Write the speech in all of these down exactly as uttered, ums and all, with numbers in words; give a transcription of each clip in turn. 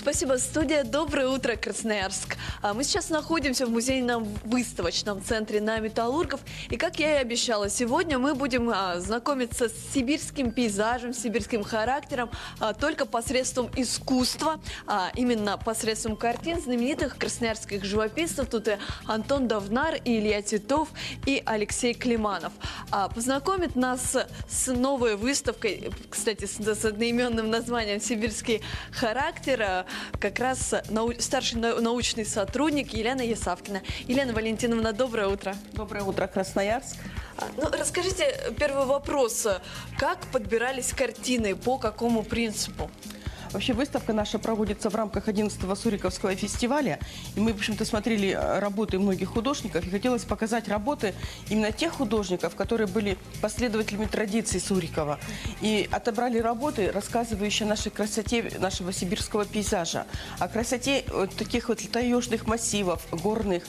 Спасибо, студия. Доброе утро, Красноярск. Мы сейчас находимся в музейном выставочном центре на Металлургов. И, как я и обещала, сегодня мы будем знакомиться с сибирским пейзажем, сибирским характером только посредством искусства, именно посредством картин знаменитых красноярских живописцев. Тут и Антон Довнар, и Илья Титов, и Алексей Климанов. Познакомит нас с новой выставкой, кстати, с одноименным названием «Сибирский характер», как раз нау старший научный сотрудник Елена Ясавкина. Елена Валентиновна, доброе утро. Доброе утро, Красноярск. Ну, расскажите, первый вопрос. Как подбирались картины, по какому принципу? Вообще выставка наша проводится в рамках одиннадцатого Суриковского фестиваля. И мы, в общем-то, смотрели работы многих художников. И хотелось показать работы именно тех художников, которые были последователями традиций Сурикова. И отобрали работы, рассказывающие о нашей красоте нашего сибирского пейзажа. О красоте вот таких вот таежных массивов, горных.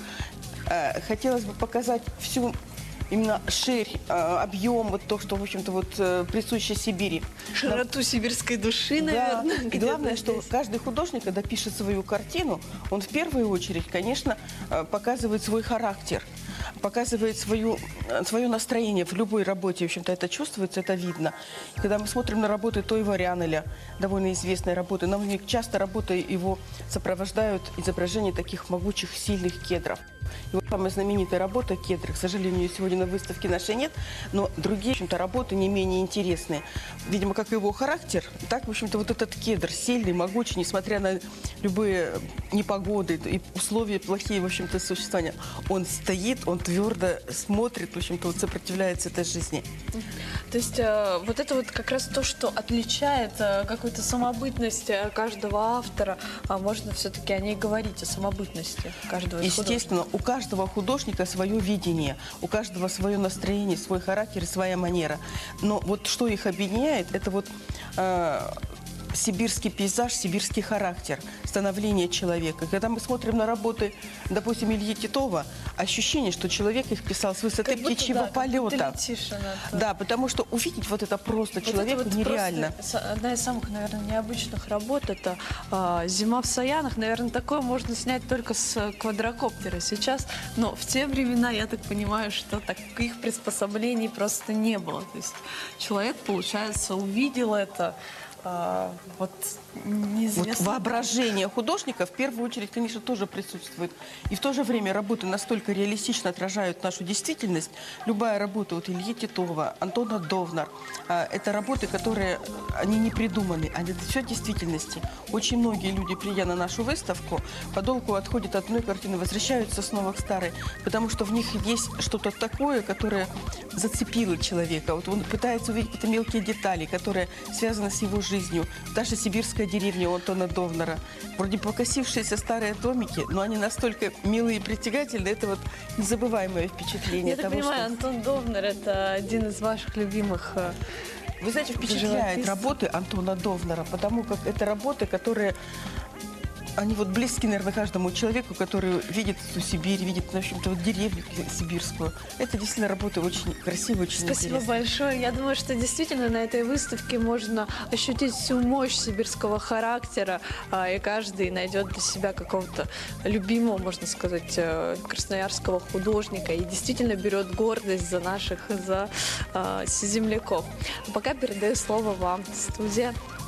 Хотелось бы показать всю... именно ширь, объем, вот то, что, в общем-то, вот присуще Сибири. Широту Но... сибирской души, наверное. Да. И главное, что каждый художник, когда пишет свою картину, он в первую очередь, конечно, показывает свой характер, показывает свою, свое настроение в любой работе. В общем-то, это чувствуется, это видно. И когда мы смотрим на работы Тойва Рянеля, довольно известной работы, нам часто работы его сопровождают изображения таких могучих, сильных кедров. Его самая знаменитая работа «Кедры», к сожалению, сегодня на выставке нашей нет, но другие, в общем-то, работы не менее интересные. Видимо, как его характер, так, в общем-то, вот этот кедр сильный, могучий, несмотря на любые непогоды и условия плохие, в общем-то, существования. Он стоит, он твердо смотрит, в общем-то, вот сопротивляется этой жизни. То есть э, вот это вот как раз то, что отличает э, какую-то самобытность каждого автора, а можно все-таки о ней говорить, о самобытности каждого из Естественно, художников. у каждого художника свое видение, у каждого свое настроение, свой характер и своя манера. Но вот что их объединяет, это вот э, сибирский пейзаж, сибирский характер, становление человека. Когда мы смотрим на работы, допустим, Ильи Титова, ощущение, что человек их писал с высоты как будто, птичьего да, полета. Как да, потому что увидеть вот это просто вот человеку это вот нереально. Просто одна из самых, наверное, необычных работ — это а, «Зима в Саянах». Наверное, такое можно снять только с квадрокоптера сейчас. Но в те времена, я так понимаю, что таких приспособлений просто не было. То есть человек, получается, увидел это. А, вот, вот воображение художника в первую очередь, конечно, тоже присутствует. И в то же время работы настолько реалистично отражают нашу действительность. Любая работа вот Ильи Титова, Антона Довнар, а, это работы, которые, они не придуманы, они все в действительности. Очень многие люди, придя на нашу выставку, подолгу отходят от одной картины, возвращаются снова к старой, потому что в них есть что-то такое, которое зацепило человека. Вот он пытается увидеть какие-то мелкие детали, которые связаны с его жизнью. жизнью. Даже сибирская деревня у Антона Довнара. Вроде покосившиеся старые домики, но они настолько милые и притягательные. Это вот незабываемое впечатление. Я так того, понимаю, что... Антон Довнар — это один из ваших любимых. Вы знаете, впечатляет работы Антона Довнара, потому как это работы, которые... Они вот близки, наверное, каждому человеку, который видит эту Сибирь, видит, в общем-то, вот деревню сибирскую. Это действительно работа очень красивая, очень Спасибо интересная. большое. Я думаю, что действительно на этой выставке можно ощутить всю мощь сибирского характера, и каждый найдет для себя какого-то любимого, можно сказать, красноярского художника и действительно берет гордость за наших, за земляков. Пока передаю слово вам, студия.